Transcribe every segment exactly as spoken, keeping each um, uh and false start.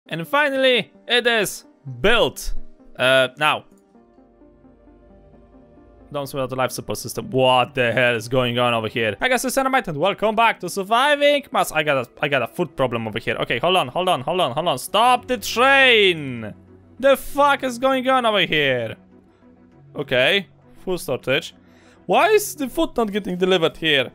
And finally, it is built. Uh, now. Don't switch out the life support system. What the hell is going on over here? I guess it's Dynamite and welcome back to Surviving Mars. I got a, I got a food problem over here. Okay, hold on, hold on, hold on, hold on. Stop the train! The fuck is going on over here? Okay, food shortage. Why is the food not getting delivered here?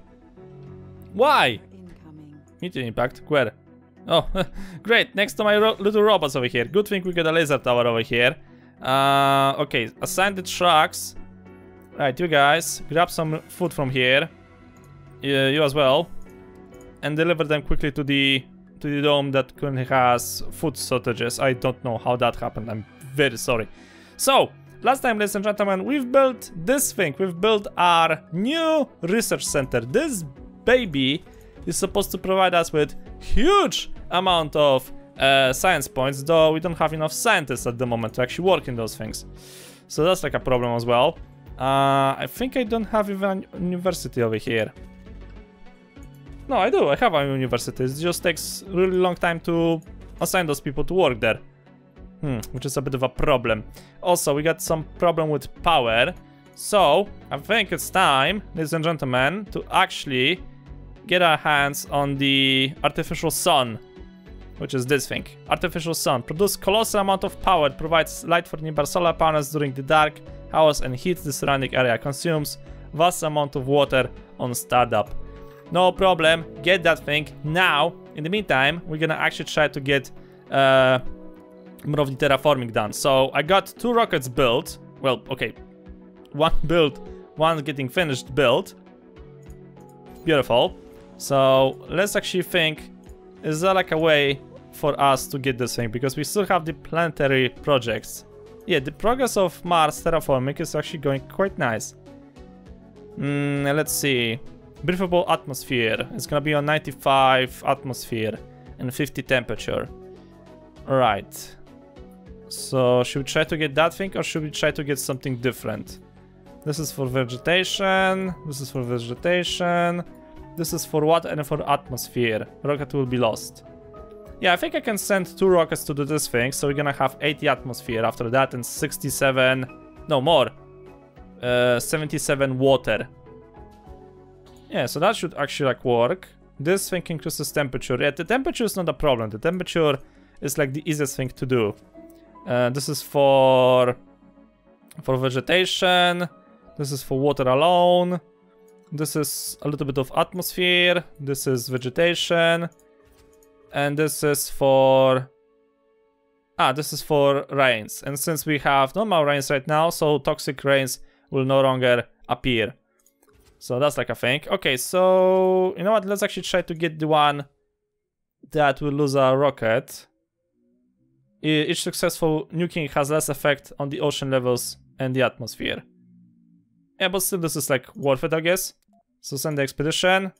Why? Meteor impact. Where? Oh, great. Next to my ro little robots over here. Good thing we got a laser tower over here. Uh, okay, assign the trucks. Right, you guys, grab some food from here. Uh, you as well. And deliver them quickly to the to the dome that currently has food shortages. I don't know how that happened. I'm very sorry. So, last time, ladies and gentlemen, we've built this thing. We've built our new research center. This baby is supposed to provide us with huge amount of uh, science points, though we don't have enough scientists at the moment to actually work in those things. So that's like a problem as well. Uh, I think I don't have even a university over here. No, I do. I have a university. It just takes a really long time to assign those people to work there. Hmm, which is a bit of a problem. Also, we got some problem with power. So, I think it's time, ladies and gentlemen, to actually get our hands on the artificial sun. Which is this thing. Artificial sun. Produce colossal amount of power. It provides light for nearby solar panels during the dark hours and heats the surrounding area. Consumes vast amount of water on startup. No problem. Get that thing now. In the meantime, we're gonna actually try to get uh, more of the terraforming done. So I got two rockets built. Well, okay. One built, one getting finished built. Beautiful. So let's actually think, is there like a way for us to get this thing? Because we still have the planetary projects. Yeah, the progress of Mars terraforming is actually going quite nice. Mm, let's see. Breathable atmosphere. It's gonna be on ninety-five atmosphere and fifty temperature. Alright. So, should we try to get that thing or should we try to get something different? This is for vegetation. This is for vegetation. This is for what and for atmosphere. Rocket will be lost. Yeah, I think I can send two rockets to do this thing. So we're gonna have eighty atmosphere after that and sixty-seven... No, more. Uh, seventy-seven water. Yeah, so that should actually like work. This thing increases temperature. Yeah, the temperature is not a problem. The temperature is like the easiest thing to do. Uh, this is for... For vegetation. This is for water alone. This is a little bit of atmosphere. This is vegetation. And this is for... Ah, this is for rains. And since we have normal rains right now, so toxic rains will no longer appear. So that's like a thing. Okay, so... You know what? Let's actually try to get the one that will lose a rocket. Each successful nuking has less effect on the ocean levels and the atmosphere. Yeah, but still this is like worth it, I guess. So send the expedition.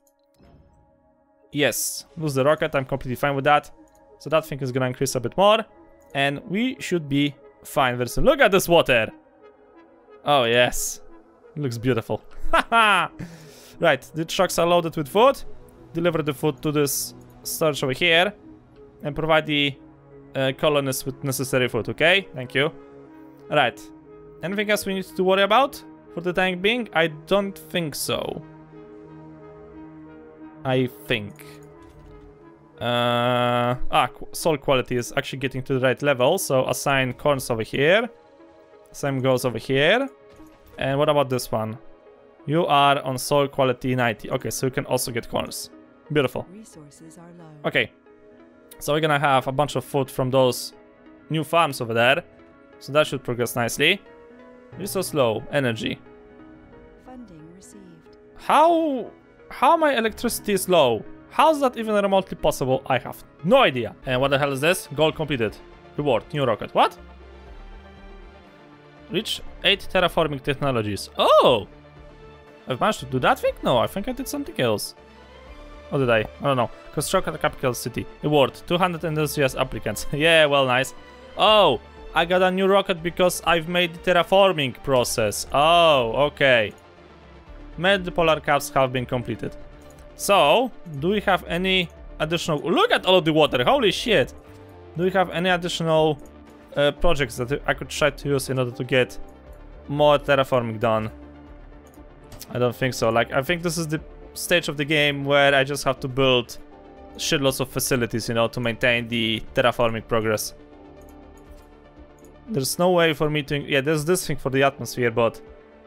Yes, lose the rocket, I'm completely fine with that. So that thing is gonna increase a bit more. And we should be fine very soon. Look at this water! Oh yes, it looks beautiful. Haha! Right, the trucks are loaded with food. Deliver the food to this storage over here. And provide the uh, colonists with necessary food, okay? Thank you. Right, anything else we need to worry about for the time being? I don't think so. I think. Uh, ah, soil quality is actually getting to the right level, so assign corns over here. Same goes over here. And what about this one? You are on soil quality ninety. Okay, so you can also get corns. Beautiful. Resources are low. Okay, so we're gonna have a bunch of food from those new farms over there. So that should progress nicely. Resource low. Energy. Funding received. How... How my electricity is low? How's that even remotely possible? I have no idea. And what the hell is this? Goal completed. Reward. New rocket. What? Reach eight terraforming technologies. Oh! I've managed to do that thing? No, I think I did something else. Or did I? I don't know. Construct a capital city. Reward. two hundred enthusiast applicants. Yeah, well, nice. Oh! I got a new rocket because I've made the terraforming process. Oh, okay. Med the polar caps have been completed. So, do we have any additional... Look at all of the water, holy shit! do you have any additional uh, projects that I could try to use in order to get more terraforming done? I don't think so. Like, I think this is the stage of the game where I just have to build shitloads of facilities, you know, to maintain the terraforming progress. There's no way for me to... Yeah, there's this thing for the atmosphere, but...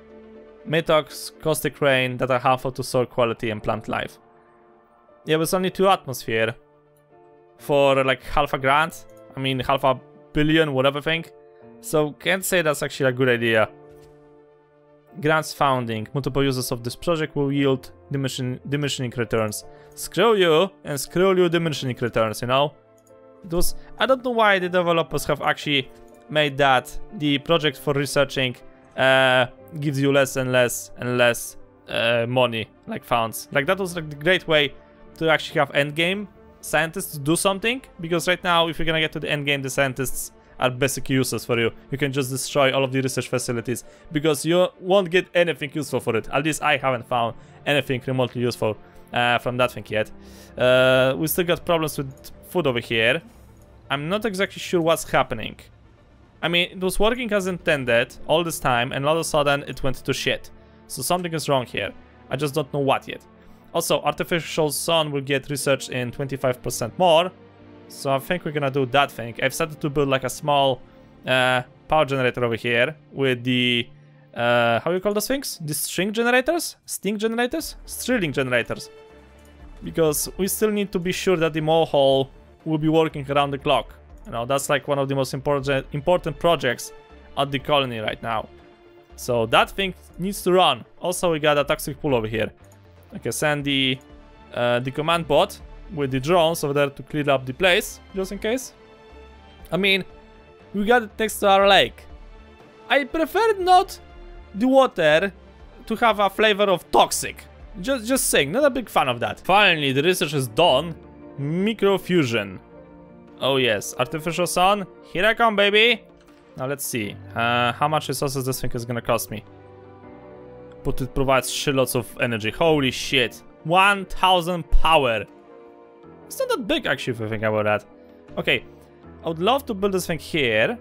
Metox, caustic rain that are harmful to soil quality and plant life. Yeah, but it's only two atmosphere. For like half a grand. I mean, half a billion, whatever thing. So, can't say that's actually a good idea. Grants founding. Multiple uses of this project will yield diminishing, diminishing returns. Screw you, and screw you diminishing returns, you know? It was... I don't know why the developers have actually made that the project for researching uh, gives you less and less and less uh, money, like funds. Like, that was like the great way to actually have endgame scientists do something, because right now, if you're gonna get to the endgame, the scientists are basically useless for you. You can just destroy all of the research facilities, because you won't get anything useful for it. At least I haven't found anything remotely useful uh, from that thing yet. Uh, we still got problems with food over here. I'm not exactly sure what's happening. I mean, it was working as intended all this time, and all of a sudden it went to shit. So something is wrong here. I just don't know what yet. Also, artificial sun will get research in twenty-five percent more. So I think we're gonna do that thing. I've started to build like a small uh, power generator over here with the... Uh, how do you call those things? The string generators? Sting generators? Strilling generators. Because we still need to be sure that the mole hole will be working around the clock. You know, that's like one of the most important important projects at the colony right now. So that thing needs to run. Also, we got a toxic pool over here. Okay, send the, uh, the command bot with the drones over there to clear up the place, just in case. I mean, we got it next to our lake. I prefer not the water to have a flavor of toxic. Just, just saying, not a big fan of that. Finally, the research is done. Microfusion. Oh yes, artificial sun. Here I come, baby. Now let's see. Uh, how much resources this thing is gonna cost me? But it provides shitloads of energy. Holy shit. one thousand power. It's not that big, actually, if you think about that. Okay. I would love to build this thing here.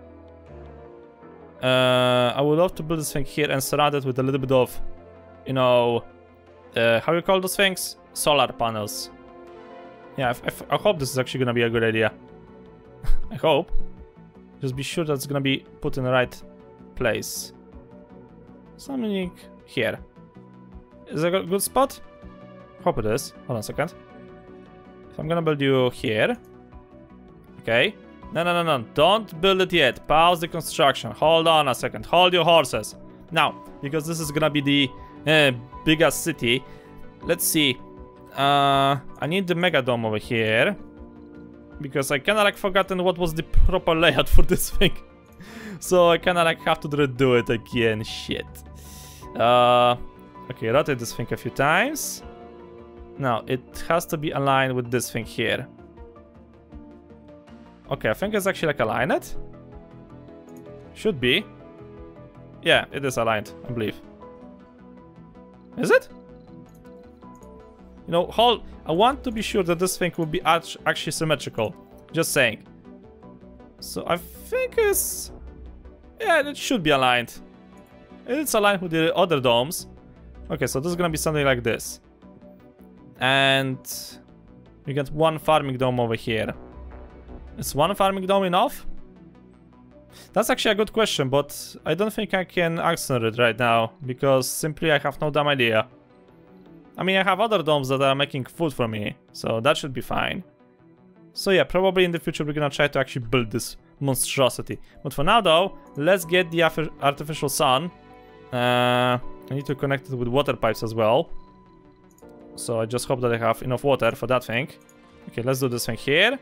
Uh, I would love to build this thing here and surround it with a little bit of, you know, uh, how you call those things? Solar panels. Yeah, I, I, I hope this is actually gonna be a good idea. I hope. Just be sure that's gonna be put in the right place. Something here. Is it a good spot? Hope it is. Hold on a second. So I'm gonna build you here. Okay. No, no, no, no. Don't build it yet. Pause the construction. Hold on a second. Hold your horses. Now, because this is gonna be the uh, biggest city. Let's see. Uh, I need the mega dome over here. Because I kinda like forgotten what was the proper layout for this thing. So I kinda like have to redo it again. Shit. Uh, okay, rotate this thing a few times. Now, it has to be aligned with this thing here. Okay, I think it's actually like aligned. Should be. Yeah, it is aligned, I believe. Is it? You know, hold. I want to be sure that this thing will be actually symmetrical. Just saying. So I think it's... Yeah, it should be aligned. It's aligned with the other domes. Okay, so this is gonna be something like this. And... we got one farming dome over here. Is one farming dome enough? That's actually a good question, but I don't think I can answer it right now. Because simply I have no damn idea. I mean, I have other domes that are making food for me, so that should be fine. So yeah, probably in the future we're gonna try to actually build this monstrosity. But for now though, let's get the artificial sun. Uh, I need to connect it with water pipes as well. So I just hope that I have enough water for that thing. Okay, let's do this thing here.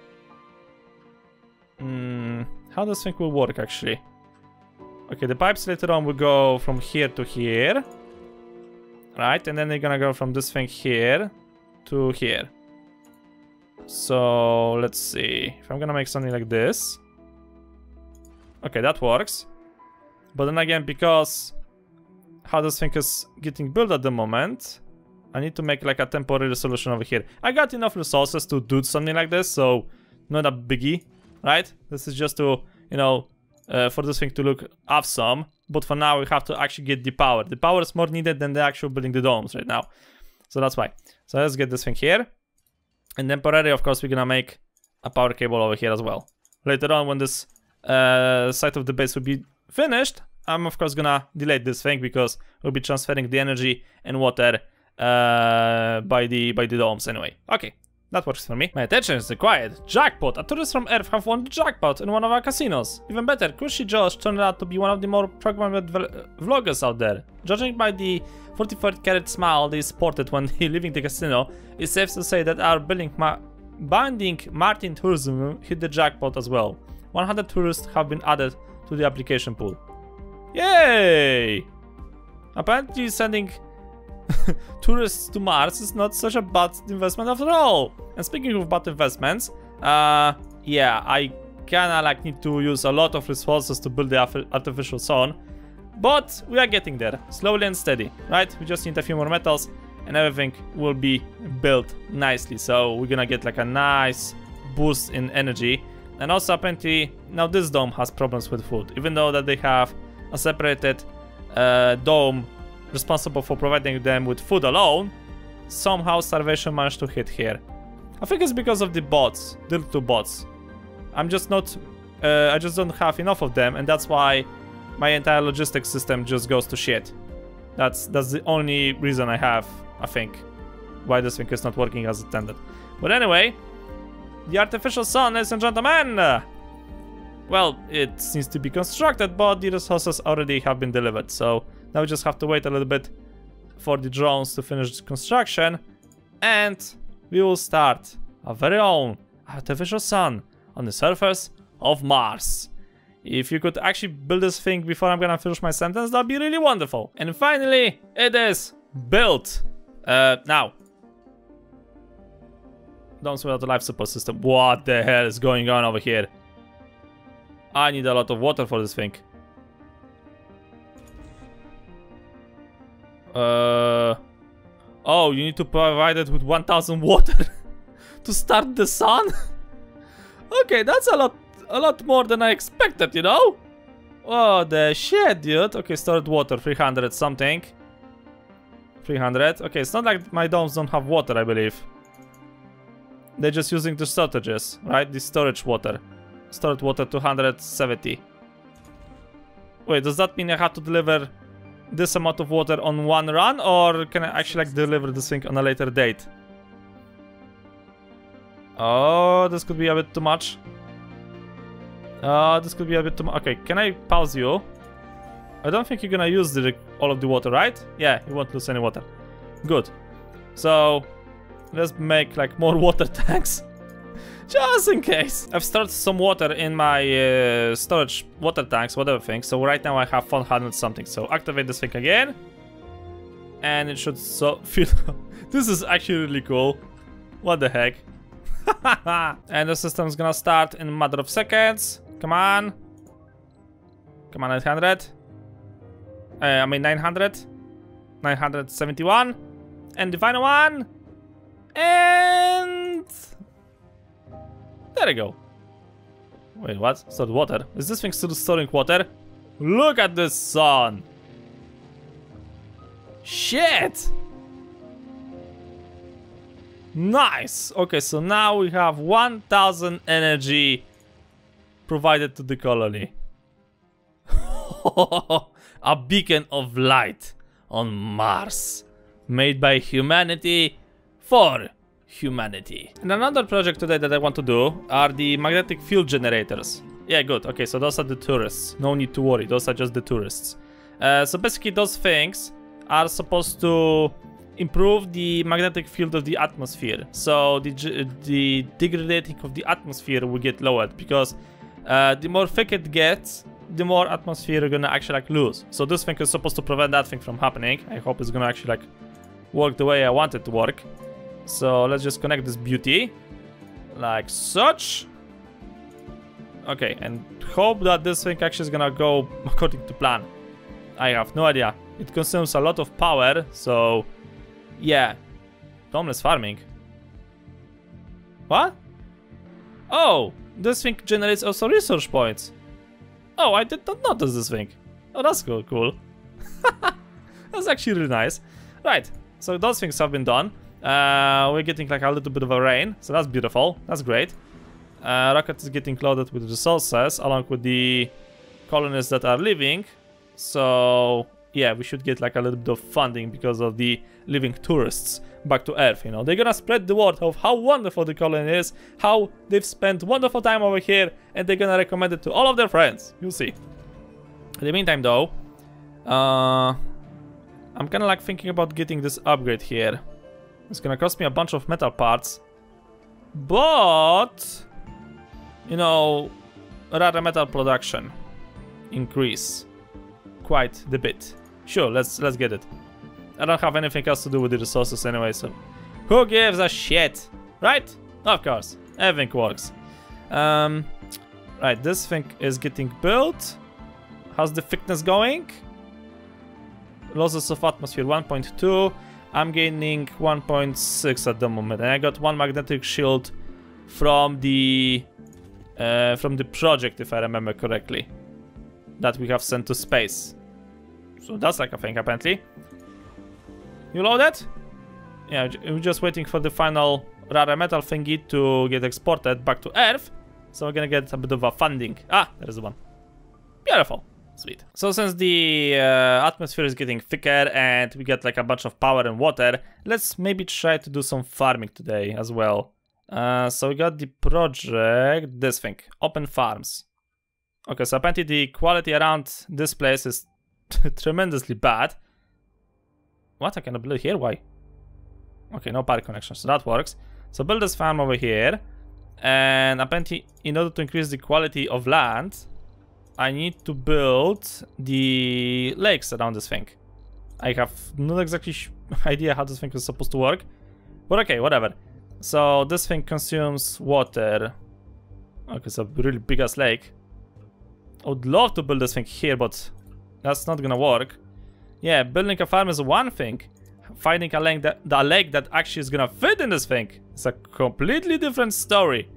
Hmm, how this thing will work actually? Okay, the pipes later on will go from here to here. Right, and then they're gonna go from this thing here to here. So let's see. If I'm gonna make something like this. Okay, that works. But then again, because how this thing is getting built at the moment, I need to make like a temporary solution over here. I got enough resources to do something like this, so not a biggie. right? This is just to, you know, uh, for this thing to look awesome. But for now, we have to actually get the power. The power is more needed than the actual building the domes right now. So that's why. So let's get this thing here. And temporarily, of course, we're gonna make a power cable over here as well. Later on, when this uh, side of the base will be finished, I'm of course gonna delete this thing because we'll be transferring the energy and water uh, by the by the domes anyway. Okay, that works for me. My attention is required. Jackpot! A tourist from Earth have won the jackpot in one of our casinos. Even better, Cushy Josh turned out to be one of the more programmed vloggers out there. Judging by the forty-four carat smile they sported when leaving the casino, it's safe to say that our building ma binding Martin Tourism hit the jackpot as well. one hundred tourists have been added to the application pool. Yay! Apparently sending tourists to Mars is not such a bad investment after all. And speaking of bad investments, uh, yeah, I kinda like need to use a lot of resources to build the artificial sun, but we are getting there, slowly and steady, right? We just need a few more metals and everything will be built nicely. So we're gonna get like a nice boost in energy. And also apparently now this dome has problems with food, even though that they have a separated uh, dome responsible for providing them with food alone, somehow starvation managed to hit here. I think it's because of the bots, the little bots. I'm just not, uh, I just don't have enough of them, and that's why my entire logistics system just goes to shit. That's that's the only reason I have, I think, why this thing is not working as intended. But anyway, the artificial sun, ladies and gentlemen. Well, it needs to be constructed, but the resources already have been delivered. So now we just have to wait a little bit for the drones to finish construction, and we will start our very own artificial sun on the surface of Mars. If you could actually build this thing before I'm gonna finish my sentence, that'd be really wonderful. And finally, it is built. Uh, now, domes without the life support system. What the hell is going on over here? I need a lot of water for this thing. Uh, oh, you need to provide it with one thousand water to start the sun? Okay, that's a lot, a lot more than I expected, you know? Oh, the shit, dude. Okay, stored water, three hundred something. three hundred. Okay, it's not like my domes don't have water, I believe. They're just using the storages, right? The storage water. Stored water two hundred seventy. Wait, does that mean I have to deliver this amount of water on one run, or can I actually like deliver this thing on a later date? Oh, this could be a bit too much. Oh, this could be a bit too much. Okay, can I pause you? I don't think you're gonna use the, all of the water, right? Yeah, you won't lose any water. Good. So let's make like more water tanks. Just in case. I've stored some water in my uh, storage water tanks, whatever thing. So right now I have four hundred something. So activate this thing again. And it should so feel... This is actually really cool. What the heck? And the system's gonna start in a matter of seconds. Come on. Come on, eight hundred. Uh, I mean nine hundred. nine hundred seventy-one. And the final one. And... there we go. Wait, what? Stored water? Is this thing still storing water? Look at this sun! Shit! Nice! Okay, so now we have one thousand energy provided to the colony. A beacon of light on Mars. Made by humanity for humanity. And another project today that I want to do are the magnetic field generators. Yeah, good. Okay, so those are the tourists. No need to worry. Those are just the tourists. Uh, so basically those things are supposed to improve the magnetic field of the atmosphere. So the, the degradation of the atmosphere will get lowered because uh, the more thick it gets, the more atmosphere you're gonna actually like lose. So this thing is supposed to prevent that thing from happening. I hope it's gonna actually like work the way I want it to work. So let's just connect this beauty like such. Okay, and hope that this thing actually is gonna go according to plan. I have no idea. It consumes a lot of power, so yeah. Domeless farming. What? Oh, this thing generates also resource points. Oh, I did not notice this thing. Oh, that's cool, cool. That's actually really nice. Right, so those things have been done. Uh, we're getting like a little bit of a rain, so that's beautiful. That's great. Uh, Rocket is getting loaded with resources along with the colonists that are leaving. So yeah, we should get like a little bit of funding because of the leaving tourists back to Earth. You know, they're gonna spread the word of how wonderful the colony is, how they've spent wonderful time over here, and they're gonna recommend it to all of their friends. You'll see. In the meantime, though, uh, I'm kind of like thinking about getting this upgrade here. It's gonna cost me a bunch of metal parts, but you know, rare metal production increase quite the bit. Sure, let's let's get it. I don't have anything else to do with the resources anyway, so who gives a shit, right? Of course, everything works. Um, right, this thing is getting built. How's the thickness going? Losses of atmosphere one point two. I'm gaining one point six at the moment, and I got one magnetic shield from the uh, from the project, if I remember correctly, that we have sent to space. So that's like a thing, apparently. You loaded? Yeah, we're just waiting for the final rare metal thingy to get exported back to Earth. So we're gonna get a bit of a funding. Ah, there is one. Beautiful. Sweet. So since the uh, atmosphere is getting thicker and we get like a bunch of power and water, let's maybe try to do some farming today as well. Uh, so we got the project, this thing, open farms. Okay, so apparently the quality around this place is tremendously bad. What? I cannot build here? Why? Okay, no power connection, so that works. So build this farm over here. And apparently, in order to increase the quality of land, I need to build the lakes around this thing. I have not exactly idea how this thing is supposed to work. But okay, whatever. So this thing consumes water. Okay, it's a really big ass lake. I would love to build this thing here, but that's not gonna work. Yeah, building a farm is one thing. Finding a lake that, a lake that actually is gonna fit in this thing, it's a completely different story.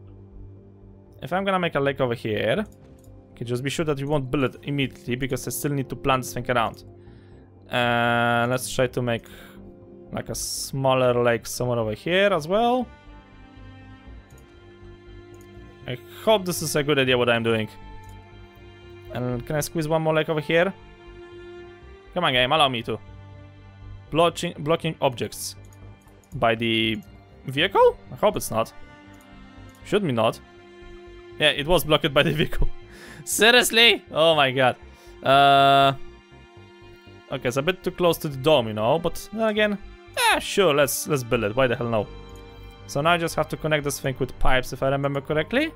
If I'm gonna make a lake over here, okay, just be sure that you won't build it immediately because I still need to plant this thing around. Uh, let's try to make like a smaller lake somewhere over here as well. I hope this is a good idea what I'm doing. And can I squeeze one more lake over here? Come on, game, allow me to. Blocking, blocking objects by the vehicle? I hope it's not. Should be not. Yeah, it was blocked by the vehicle. Seriously? Oh my god. Uh, okay, it's a bit too close to the dome, you know, but then again, yeah, sure, let's let's build it. Why the hell no? So now I just have to connect this thing with pipes, if I remember correctly.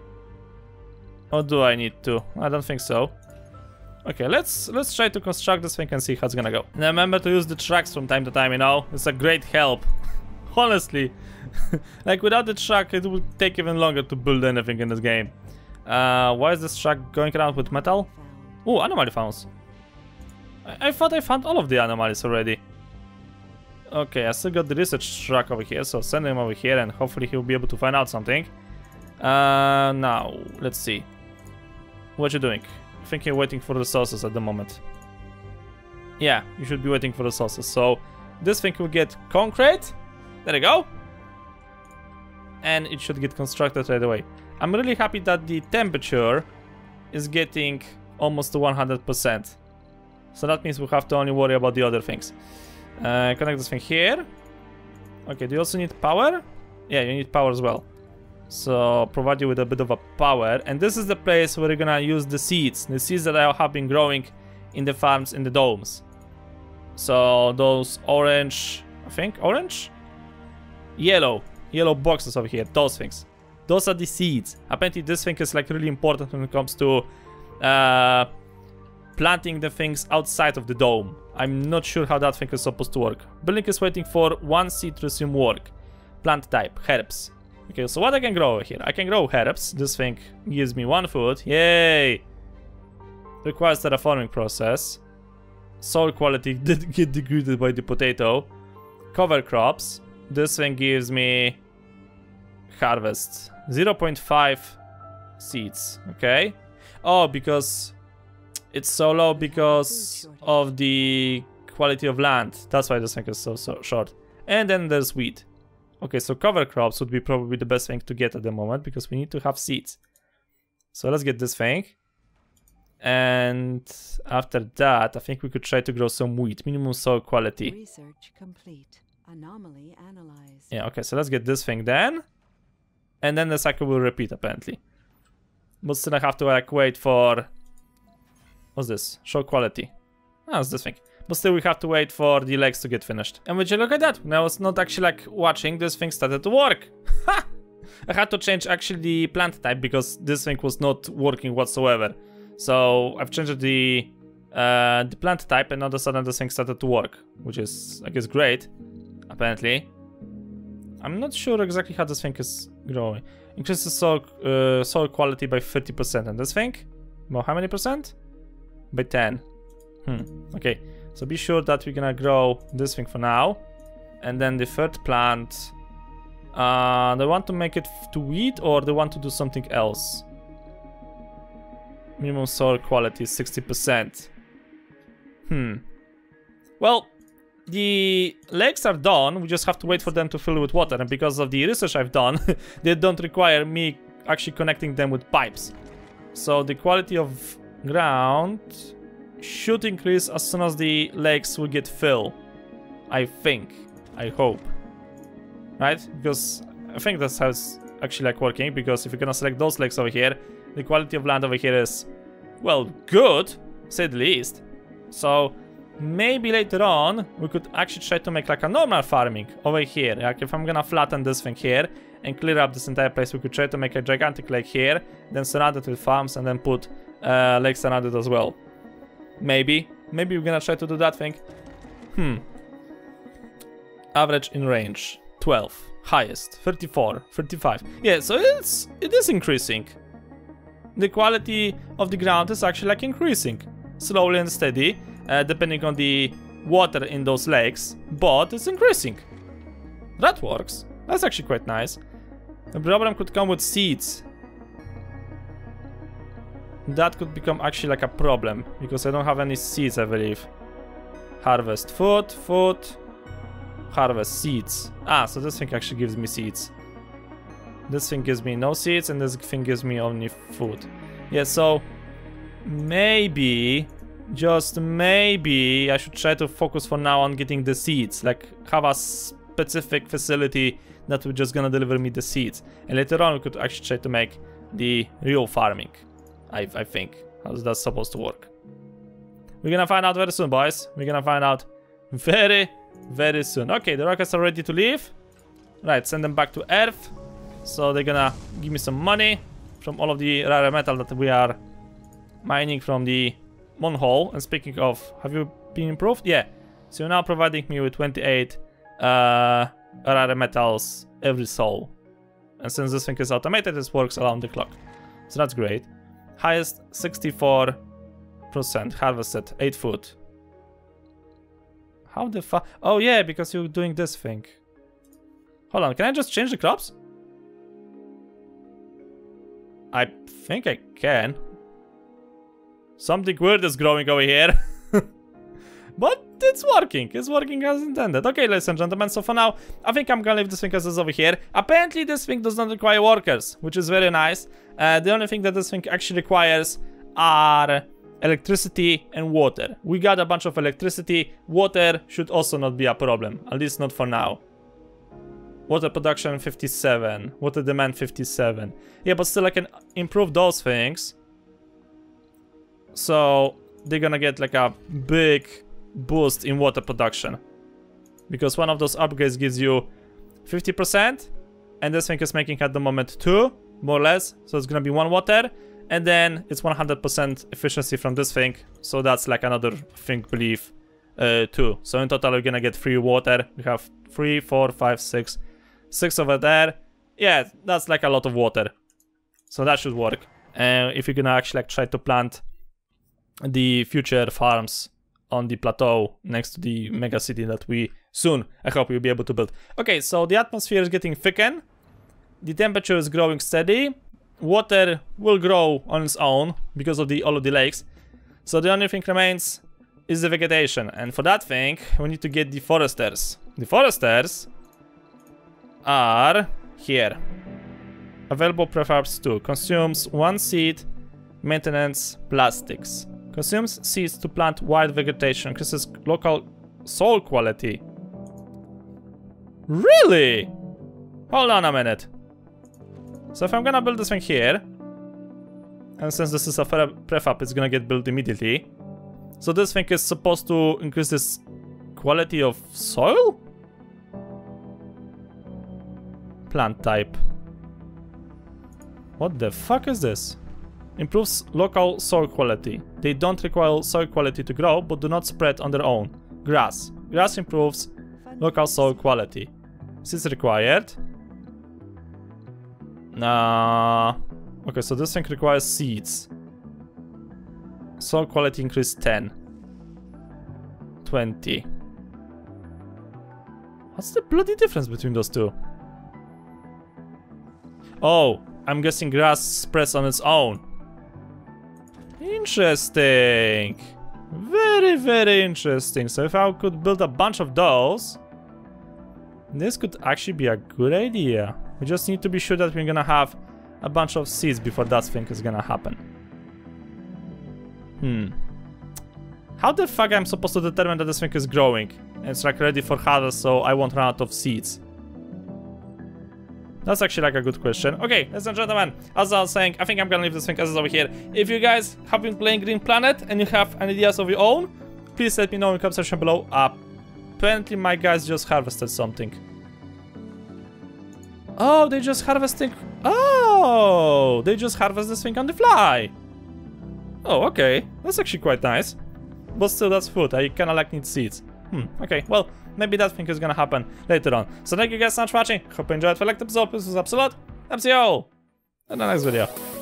Or do I need to? I don't think so. Okay, let's let's try to construct this thing and see how it's gonna go. And remember to use the tracks from time to time, you know? It's a great help. Honestly. Like, without the track, it would take even longer to build anything in this game. Uh, why is this track going around with metal? Oh, anomaly founds. I, I thought I found all of the anomalies already. Okay, I still got the research track over here, so send him over here and hopefully he'll be able to find out something. Uh, now, let's see. What you doing? I think you're waiting for the resources at the moment. Yeah, you should be waiting for the resources. So, this thing will get concrete. There you go. And it should get constructed right away. I'm really happy that the temperature is getting almost to one hundred percent. So that means we have to only worry about the other things. Uh, connect this thing here. Okay, do you also need power? Yeah, you need power as well. So provide you with a bit of a power. And this is the place where you're gonna use the seeds. The seeds that I have been growing in the farms in the domes. So those orange, I think, orange? Yellow. Yellow boxes over here, those things. Those are the seeds. Apparently this thing is like really important when it comes to uh, planting the things outside of the dome. I'm not sure how that thing is supposed to work. Building is waiting for one seed to resume work. Plant type, herbs. Okay, so what I can grow over here? I can grow herbs. This thing gives me one food. Yay! Requires terraforming process. Soil quality did get degraded by the potato. Cover crops. This thing gives me harvest. zero point five seeds. Okay. Oh, because it's so low because of the quality of land. That's why this thing is so, so short. And then there's wheat. Okay, so cover crops would be probably the best thing to get at the moment because we need to have seeds. So let's get this thing. And after that, I think we could try to grow some wheat. Minimum soil quality. Research complete. Anomaly analyzed. Yeah, okay, so let's get this thing then. And then the cycle will repeat apparently. But still I have to like wait for... What's this? Show quality. Ah, it's this thing. But still we have to wait for the legs to get finished. And would you look at that? When I was not actually like watching, this thing started to work. Ha! I had to change actually the plant type because this thing was not working whatsoever. So I've changed the uh, the plant type and all of a sudden this thing started to work. Which is, I guess, great. Apparently. I'm not sure exactly how this thing is growing. Increases soil, uh, soil quality by thirty percent. And this thing? Well, how many percent? By ten. Hmm, okay. So be sure that we're gonna grow this thing for now. And then the third plant... Uh, they want to make it to wheat or they want to do something else? Minimum soil quality is sixty percent. Hmm. Well, the legs are done. We just have to wait for them to fill with water. And because of the research I've done, they don't require me actually connecting them with pipes. So the quality of ground should increase as soon as the legs will get filled. I think. I hope. Right? Because I think that's how it's actually like working. Because if you're gonna select those legs over here, the quality of land over here is, well, good, to say the least. So maybe later on we could actually try to make like a normal farming over here. Like if I'm gonna flatten this thing here and clear up this entire place, we could try to make a gigantic lake here, then surround it with farms and then put uh, lakes around it as well. Maybe. Maybe we're gonna try to do that thing. Hmm. Average in range. twelve. Highest. thirty-four. thirty-five. Yeah, so it's it is increasing. The quality of the ground is actually like increasing. Slowly and steady. Uh, depending on the water in those lakes. But it's increasing. That works. That's actually quite nice. The problem could come with seeds. That could become actually like a problem. Because I don't have any seeds, I believe. Harvest food, food. Harvest seeds. Ah, so this thing actually gives me seeds. This thing gives me no seeds and this thing gives me only food. Yeah, so maybe, just maybe, I should try to focus for now on getting the seeds. Like have a specific facility that will just gonna deliver me the seeds. And later on we could actually try to make the real farming. I, I think. How's that supposed to work? We're gonna find out very soon, boys. We're gonna find out very, very soon. Okay, the rockets are ready to leave. Right, send them back to Earth. So they're gonna give me some money from all of the rare metal that we are mining from the Moonhole. And speaking of, have you been improved? Yeah. So you're now providing me with twenty-eight uh, rare metals every soul. And since this thing is automated, this works around the clock. So that's great. Highest sixty-four percent harvested, eight food. How the fuck? Oh yeah, because you're doing this thing. Hold on, can I just change the crops? I think I can. Something weird is growing over here. But it's working. It's working as intended. Okay, ladies and gentlemen, so for now, I think I'm gonna leave this thing as is over here. Apparently, this thing does not require workers, which is very nice. Uh, the only thing that this thing actually requires are electricity and water. We got a bunch of electricity. Water should also not be a problem, at least not for now. Water production fifty-seven, water demand fifty-seven. Yeah, but still I can improve those things. So they're gonna get like a big boost in water production. Because one of those upgrades gives you fifty percent. And this thing is making at the moment two, more or less. So it's gonna be one water. And then it's one hundred percent efficiency from this thing. So that's like another thing, believe, uh, two. So in total we're gonna get three water. We have three, four, five, six. Six over there. Yeah, that's like a lot of water. So that should work. And uh, if you're gonna actually like try to plant the future farms on the plateau next to the mega city that we soon, I hope, we'll be able to build. Okay, so the atmosphere is getting thickened. The temperature is growing steady. water will grow on its own because of the all of the lakes. So the only thing remains is the vegetation, and for that thing we need to get the foresters. The foresters are here. Available prefabs two. Consumes one seed, maintenance, plastics. Consumes seeds to plant wild vegetation. Increases local soil quality. Really? Hold on a minute. So if I'm gonna build this thing here, and since this is a prefab, it's gonna get built immediately. So this thing is supposed to increase this quality of soil? Plant type. What the fuck is this? Improves local soil quality. They don't require soil quality to grow, but do not spread on their own. Grass. Grass improves local soil quality. Is this required? Nah. Okay, so this thing requires seeds. Soil quality increase ten. twenty. What's the bloody difference between those two? Oh, I'm guessing grass spreads on its own. Interesting. Very, very interesting. So if I could build a bunch of those, this could actually be a good idea. We just need to be sure that we're gonna have a bunch of seeds before that thing is gonna happen. Hmm. How the fuck am I supposed to determine that this thing is growing? And it's like ready for harvest, so I won't run out of seeds. That's actually like a good question. Okay, ladies and gentlemen, as I was saying, I think I'm gonna leave this thing as is over here. If you guys have been playing Green Planet and you have any ideas of your own, please let me know in the comment section below. Uh, apparently my guys just harvested something. Oh, they just harvesting. Oh, they just harvest this thing on the fly. Oh, okay. That's actually quite nice. But still, that's food. I kind of like need seeds. Hmm, okay, well, maybe that thing is gonna happen later on. So thank you guys so much for watching. Hope you enjoyed. If you liked the episode, please subscribe. I'll see you all in the next video.